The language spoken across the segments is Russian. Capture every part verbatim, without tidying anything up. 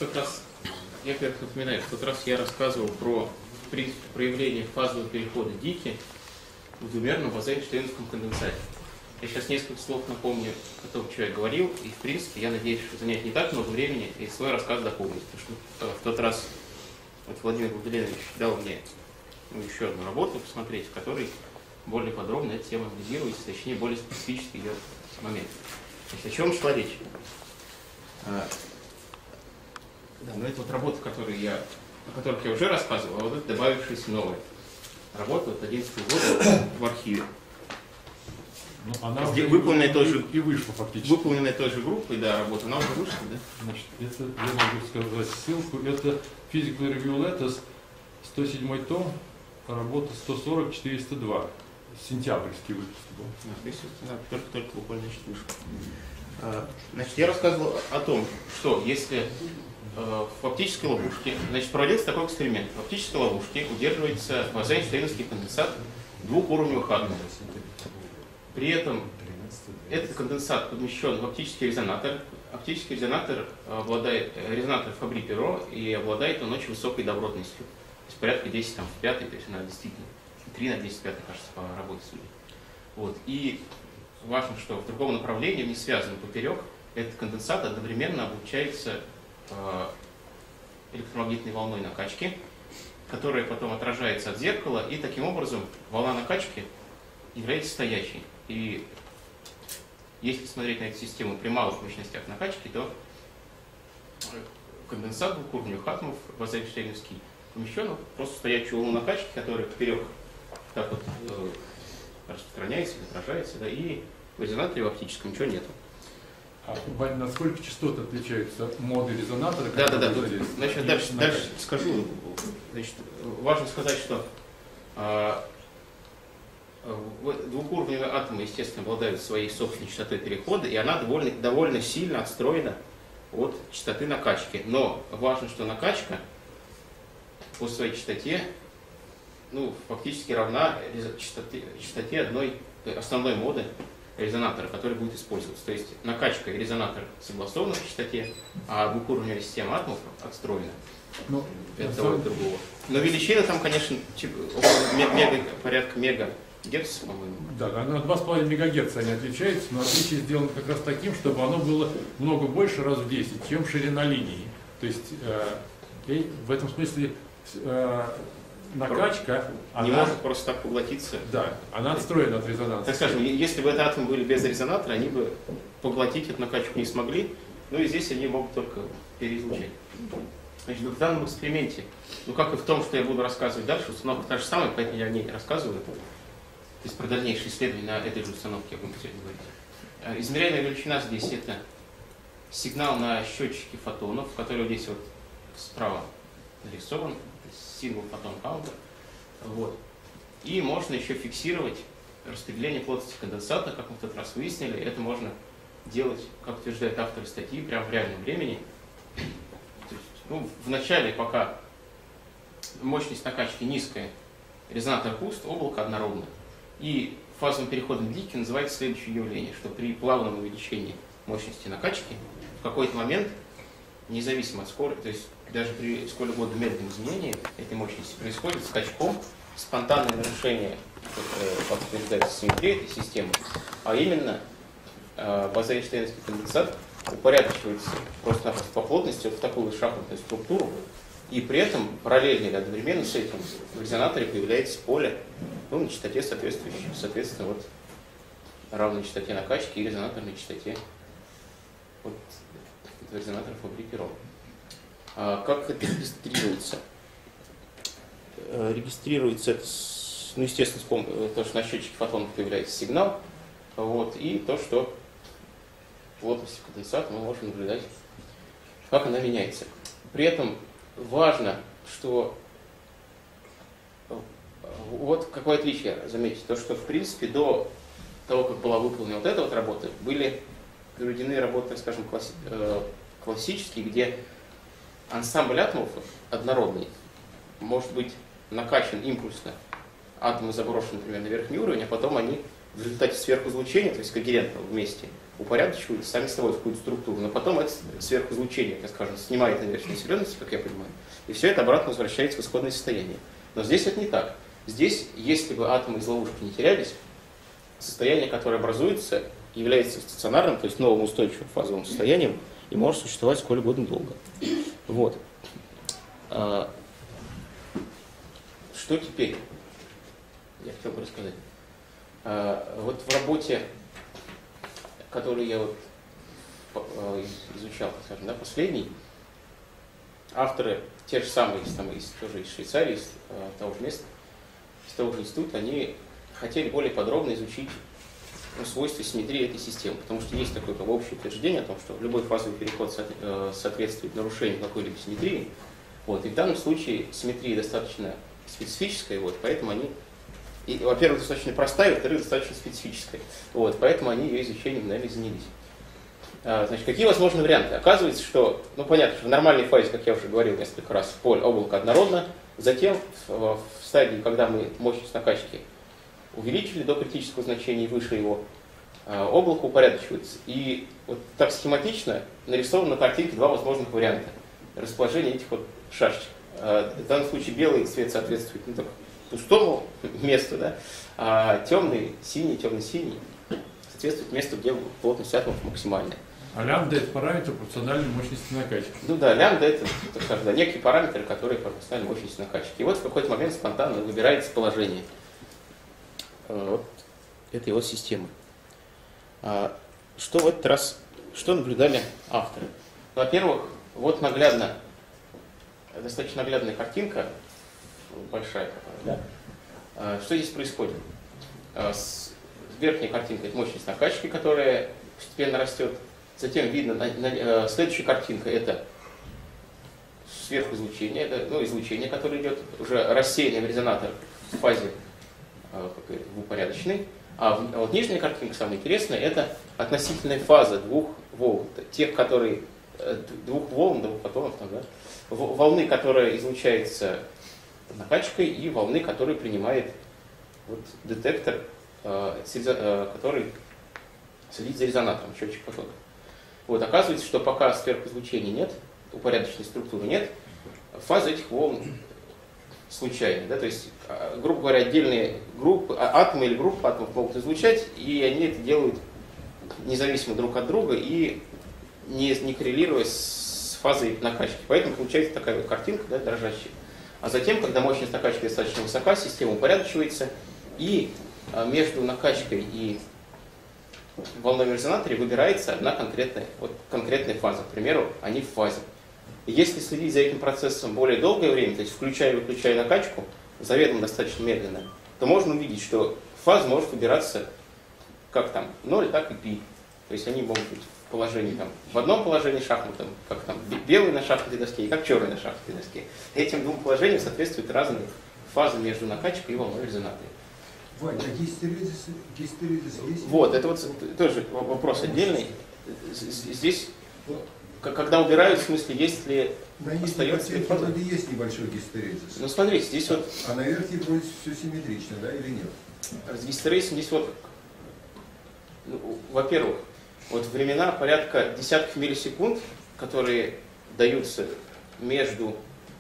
тот раз, я как напоминаю, в тот раз я рассказывал про принцип проявления фазового перехода Дики в двумерном базальтштейновском конденсате. Я сейчас несколько слов напомню о том, что я говорил, и в принципе я надеюсь, что занять не так много времени и свой рассказ дополнить, потому что в тот раз вот Владимир Владимирович дал мне ну, еще одну работу посмотреть, в которой более подробно эта тема анализируется, точнее более специфический ее момент. Значит, о чем шла речь? А, да, ну это вот работа, которую я, о которых я уже рассказывал, а вот это добавившаяся новая работа от две тысячи одиннадцатого года в архиве. Ну, она выполненная той же, и вышла фактически. Выполненная той же группой, да, работа, она уже вышла, да? Значит, это, я могу сказать ссылку, это Physical Review Letters, сто седьмой том, работа сто сорок четыреста два, сентябрьский выпуск был. Да, только, только буквально значит, вышел. Значит, я рассказывал о том, что если в оптической ловушке, значит, проводился такой эксперимент. В оптической ловушке удерживается базальтштейновский конденсат двухуровневых атомов. При этом этот конденсат помещен в оптический резонатор. Оптический резонатор обладает, резонатор Фабри-Перо, и обладает он очень высокой добротностью. То есть порядка десять там, в пятой, то есть она действительно три на десять в пятой, кажется, по работе судей. Вот. И важно, что в другом направлении, не связанном поперек, этот конденсат одновременно облучается э, электромагнитной волной накачки, которая потом отражается от зеркала, и таким образом волна накачки является стоячей. И если смотреть на эту систему при малых мощностях накачки, то конденсат двухуровневых атомов базальтштейновский помещен в просто стоячую волну накачки, которая поперек так вот э, распространяется, отражается, да, и в резонаторе в оптическом ничего нету. А насколько частоты отличаются моды резонатора? Да, да, да. Тут, значит, дальше, дальше скажу. Значит, важно сказать, что э, двухуровневые атомы, естественно, обладают своей собственной частотой перехода, и она довольно, довольно сильно отстроена от частоты накачки. Но важно, что накачка по своей частоте ну, фактически равна частоте, частоте одной основной моды резонатора, который будет использоваться. То есть накачка и резонатор согласованы в частоте, а двухуровневая система атомов отстроена. Ну, это того и другого. Но величина там, конечно, около мега, порядка мега. Герц, по-моему. Да, на два с половиной мегагерца они отличаются, но отличие сделано как раз таким, чтобы оно было много больше, раз в десять, чем ширина линии. То есть э, в этом смысле э, накачка... Не она, может просто так поглотиться. Да, она отстроена от резонанса. Так скажем, если бы это атомы были без резонатора, они бы поглотить эту накачку не смогли, ну и здесь они могут только переизлучать. Значит, в данном эксперименте, ну как и в том, что я буду рассказывать дальше, установка та же самая, поэтому я о ней рассказываю. То есть про дальнейшие исследования на этой же установке я буду сегодня говорить. Измеряемая величина здесь это сигнал на счетчике фотонов, который здесь вот справа нарисован, символ фотон каунтер. Вот. И можно еще фиксировать распределение плотности конденсата, как мы в тот раз выяснили. Это можно делать, как утверждают авторы статьи, прямо в реальном времени. То есть, ну, в начале, пока мощность накачки низкая, резонатор пуст, облако однородно. И фазовым переходом Дики называется следующее явление, что при плавном увеличении мощности накачки в какой-то момент, независимо от скорости, то есть даже при сколь угодно медленном изменении этой мощности, происходит скачком спонтанное нарушение, как утверждается, симметрии этой системы, а именно базальтштейновский конденсат упорядочивается просто-напросто по плотности вот в такую шахматную структуру, и при этом параллельно или одновременно с этим в резонаторе появляется поле, ну, на частоте соответствующей, соответственно, вот равной частоте накачки и резонаторной частоте вот, резонатора Фабри-Перо. А как это регистрируется? Регистрируется это, ну, естественно, с помощью того, что на счетчике фотонов появляется сигнал, вот, и то, что плотность конденсата мы можем наблюдать, как она меняется. При этом важно, что вот какое отличие, заметьте, то, что в принципе до того, как была выполнена вот эта вот работа, были проведены работы, так скажем, класси классические, где ансамбль атомов однородный может быть накачан импульсно, атомы заброшены, например, на верхний уровень, а потом они в результате сверхизлучения, то есть когерентно вместе, упорядочиваются сами собой в какую-то структуру. Но потом это сверхизлучение, так скажем, снимает инверсию населенности, как я понимаю, и все это обратно возвращается в исходное состояние. Но здесь это не так. Здесь, если бы атомы из ловушки не терялись, состояние, которое образуется, является стационарным, то есть новым устойчивым фазовым состоянием, и может существовать сколь угодно долго. Вот. А, что теперь? Я хотел бы рассказать. А, вот в работе, которую я вот изучал, скажем, да, последний, авторы, те же самые, там, из, тоже из Швейцарии, из а, того же места, из того же института, они хотели более подробно изучить ну, свойства симметрии этой системы, потому что есть такое как бы, общее утверждение о том, что любой фазовый переход со, э, соответствует нарушению какой-либо симметрии. Вот, и в данном случае симметрия достаточно специфическая, вот, поэтому они, и, во-первых, достаточно простая, во-вторых, достаточно специфическая. Вот, поэтому они ее изучением, наверное, занялись. А, значит, какие возможны варианты? Оказывается, что, ну, понятно, что в нормальной фазе, как я уже говорил несколько раз, поле облако однородно, затем в, в стадии, когда мы мощность накачки увеличили до критического значения и выше его, облако упорядочивается. И вот так схематично нарисовано на картинке два возможных варианта расположения этих вот шашечек. В данном случае белый цвет соответствует ну, так, пустому месту, да? А темный, синий, темно-синий соответствует месту, где плотность атомов максимальная. А лямбда – это параметр пропорциональной мощности накачки. Ну да, лямбда – это так скажем, да, некие параметры, которые пропорциональны мощности накачки. И вот в какой-то момент спонтанно выбирается положение вот этой вот системы. Что в этот раз, что наблюдали авторы? Во-первых, вот наглядно, достаточно наглядная картинка, большая, да? Что здесь происходит? Верхняя картинка – это мощность накачки, которая постепенно растет. Затем видно, на, на, следующая картинка – это сверхизлучение, это ну, излучение, которое идет уже рассеянный в резонатор в фазе в упорядоченной. А вот нижняя картинка, самая интересная, это относительная фаза двух волн, тех, которые, двух волн, двух фотонов, там, да, волны, которая излучается накачкой, и волны, которые принимает вот, детектор, который следит за резонатором, счетчик фотонов. Вот, оказывается, что пока сверхизлучения нет, упорядоченной структуры нет, фаза этих волн случайно, да, то есть, грубо говоря, отдельные группы, атомы или группы атомов могут излучать, и они это делают независимо друг от друга и не, не коррелируя с фазой накачки. Поэтому получается такая вот картинка, да, дрожащая. А затем, когда мощность накачки достаточно высока, система упорядочивается, и между накачкой и волной в резонаторе выбирается одна конкретная, вот, конкретная фаза. К примеру, они в фазе. И если следить за этим процессом более долгое время, то есть включая и выключая накачку, заведомо достаточно медленно, то можно увидеть, что фаза может выбираться как там ноль, так и π. То есть они могут быть в положении там, в одном положении шахматом, как там белый на шахматной доске и как черный на шахматной доске. Этим двум положениям соответствуют разные фазы между накачкой и волной в резонаторе. Вань, а гистеризис, гистеризис есть? Вот, это вот тоже вопрос отдельный. Здесь, когда убирают, в смысле, есть ли на остается ли фаза? Вроде есть небольшой гистеризис. Ну, смотрите, здесь вот... А на верхней вроде все симметрично, да, или нет? С гистеризисом здесь вот, ну, во-первых, вот времена порядка десятков миллисекунд, которые даются между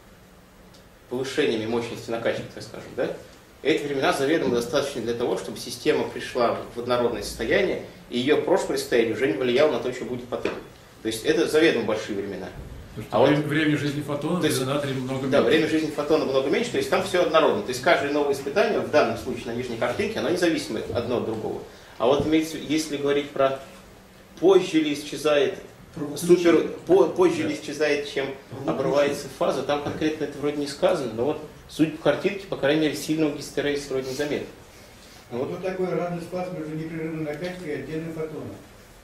повышениями мощности накачки, так скажем, да, эти времена заведомо достаточно для того, чтобы система пришла в однородное состояние, и ее прошлое состояние уже не влияло на то, что будет потом. То есть это заведомо большие времена. А время, вот, время жизни фотона в резонаторе много меньше. Да, время жизни фотона много меньше, то есть там все однородно. То есть каждое новое испытание, в данном случае на нижней картинке, оно независимо одно от другого. А вот если говорить про позже ли исчезает супер, по, позже ли исчезает, чем обрывается фаза, там конкретно это вроде не сказано, но вот судя по картинке, по крайней мере, сильного гистерезиса вроде не заметно. Вот, вот такой равный спас между непрерывной накачкой и отдельным фотоном.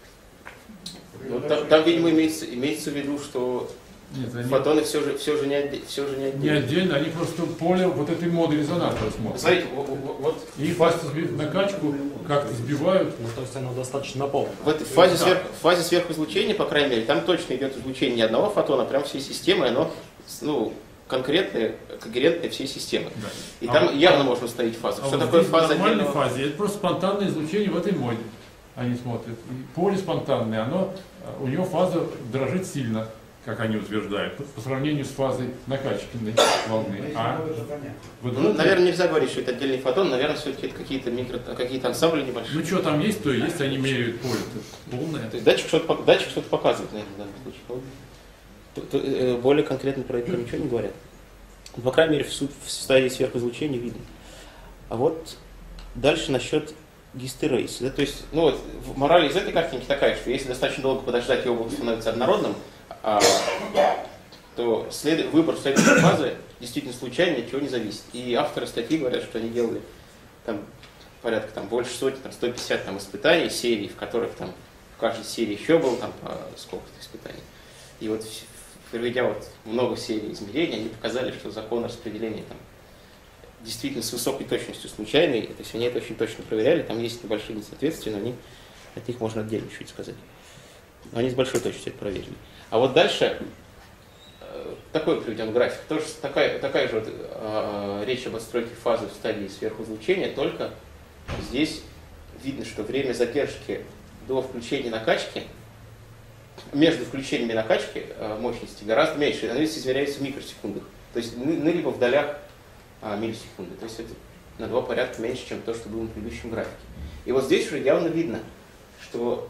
Вот там, там, видимо, имеется, имеется в виду, что Нет, они... фотоны все же, все же не, отде... все же не отдельно. Не отдельно, они просто поле вот этой моды резонатора смотрят. Смотрите, вот, вот... И фазу накачку как-то сбивают. Ну, то есть оно достаточно наполнено. В этой фазе, да. сверх, в фазе сверхизлучения, по крайней мере, там точно идет излучение не одного фотона, а прям всей системы, оно, ну, конкретные, когерентные всей системы. Да. И А там вот- явно можно установить фазу. А Что вот такое здесь фаза в нормальной отдельного? фазе? Это просто спонтанное излучение в этой моде. Они смотрят. И поле спонтанное, оно, у него фаза дрожит сильно, как они утверждают, по, по сравнению с фазой накачки волны. Если А много, то понятно. вот Ну, это- наверное, нельзя говорить, что это отдельный фотон, наверное, все-таки это какие-то микро, какие-то ансамбли небольшие. ну что там есть, то и есть, они меряют поле. Это полное. То есть датчик что-то, пок- датчик что-то показывает, наверное, в данном случае. Ну, то- то, э, более конкретно про это ничего не говорят. Ну, по крайней мере, в, су- в стадии сверхизлучения видно. А вот дальше насчет гистерейс. Да, то есть, ну вот, в- мораль из этой картинки такая, что если достаточно долго подождать, и облако становится однородным, а, то след... выбор следующей фазы действительно случайно, ни от чего не зависит. И авторы статьи говорят, что они делали там, порядка там, больше сотни, там, сто пятьдесят там, испытаний, серий, в которых там, в каждой серии еще было там, по сколько-то испытаний. И вот проведя вот много серий измерений, они показали, что закон распределения там, действительно с высокой точностью случайный. То есть они это очень точно проверяли, там есть небольшие несоответствия, но они, от них можно отдельно чуть сказать. Но они с большой точностью это проверили. А вот дальше э, такой приведен график. Тоже такая, такая же вот, э, речь об отстройке фазы в стадии сверхизлучения, только здесь видно, что время задержки до включения накачки, между включениями накачки э, мощности гораздо меньше. Она здесь измеряется в микросекундах. То есть ну, ну, либо в долях а, миллисекунды. То есть это на два порядка меньше, чем то, что было на предыдущем графике. И вот здесь уже явно видно, что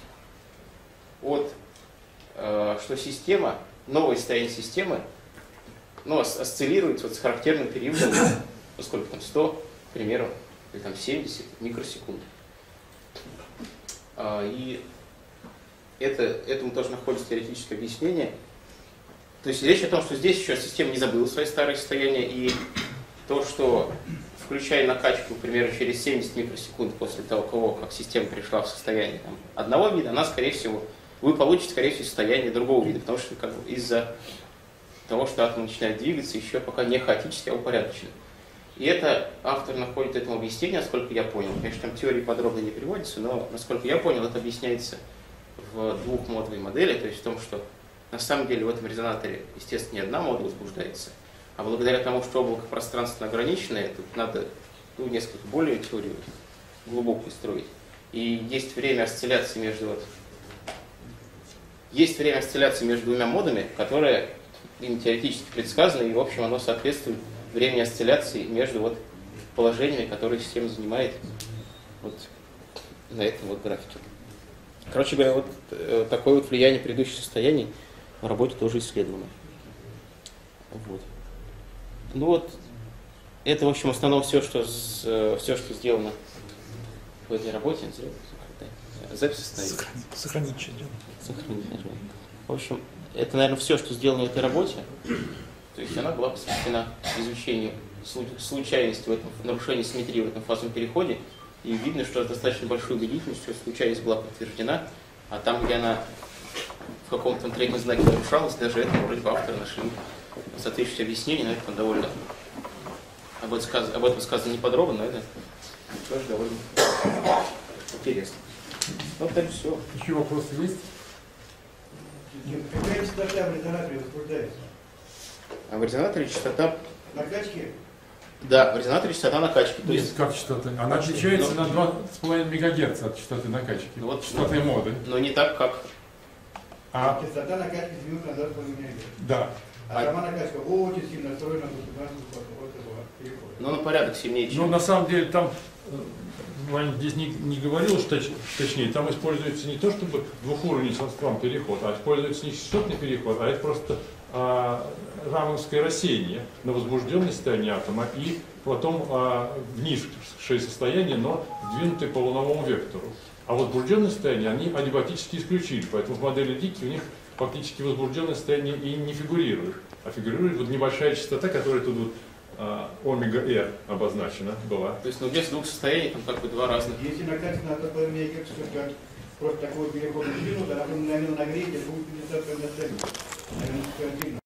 от э, что система, новое состояние системы, ну, ос- осциллирует вот с характерным периодом, ну, сколько там, сто, к примеру, или там семьдесят микросекунд. А, и это, этому тоже находится теоретическое объяснение. То есть речь о том, что здесь еще система не забыла свои старые состояния, и то, что, включая накачку, примерно через семьдесят микросекунд после того, как система перешла в состояние там, одного вида, она, скорее всего, вы получите, скорее всего, состояние другого вида, потому что как бы, из-за того, что атом начинает двигаться, еще пока не хаотически, а упорядоченно. И это автор находит этому объяснение, насколько я понял. Конечно, там теории подробно не приводятся, но, насколько я понял, это объясняется в двухмодовой модели, то есть в том, что на самом деле в этом резонаторе, естественно, не одна мода возбуждается, а благодаря тому, что облако пространственно ограниченное, тут надо ну, несколько более теорию глубокую строить. И есть время осцилляции между вот, есть время осцилляции между двумя модами, которое им теоретически предсказано, и в общем оно соответствует времени осцилляции между вот положениями, которые система занимает вот на этом вот графике. Короче говоря, вот э, такое вот влияние предыдущих состояний в работе тоже исследовано. Вот. Ну вот, это, в общем, в основном все, что, с, э, все, что сделано в этой работе. Запись остановить. Сохранить, сохранить что делать. Сохранить нажмем. В общем, это, наверное, все, что сделано в этой работе. То есть она была посвящена изучению случайности в этом, нарушения симметрии в этом фазовом переходе. И видно, что с достаточно большой убедительностью случайность была подтверждена, а там, где она в каком-то третьем знаке нарушалась, даже это вроде бы авторы нашли соответствующее объяснение, но это там довольно... Об этом, сказ... об этом сказано не подробно, но это тоже довольно интересно. Вот так все. Еще вопросы есть? Какая частота в резонаторе возбуждается? А в резонаторе частота... Накачки? Да, в резонаторе частота накачки. То Нет, есть, как частота? Она отличается на два с половиной мегагерца от частоты накачки. Ну вот, частоты моды. но не так, как... А, Частота накачки минут на двадцать миллиметров. да. А сама накачка очень сильно настроена на этого перехода. Ну, на порядок сильнее, чем... Ну, на самом деле, там, э, Ваня здесь не, не говорил, что точ- точнее, там используется не то, чтобы двухуровневый состав переход, а используется не частотный переход, а это просто а, рамовское рассеяние на возбужденное состояние атома и потом а, вниз состояние, но сдвинутое по волновому вектору. А возбужденное состояние они адиабатически исключили, поэтому в модели Дики у них фактически возбужденное состояние и не фигурирует, а фигурирует вот небольшая частота, которая тут вот а, омега-R обозначена была. То есть, ну, вместо двух состояний, там как бы два разных. Если накачка на двадцать миллиметров, как просто такой переход в минуту, она, наверное, нагреет, и будет пятьдесят на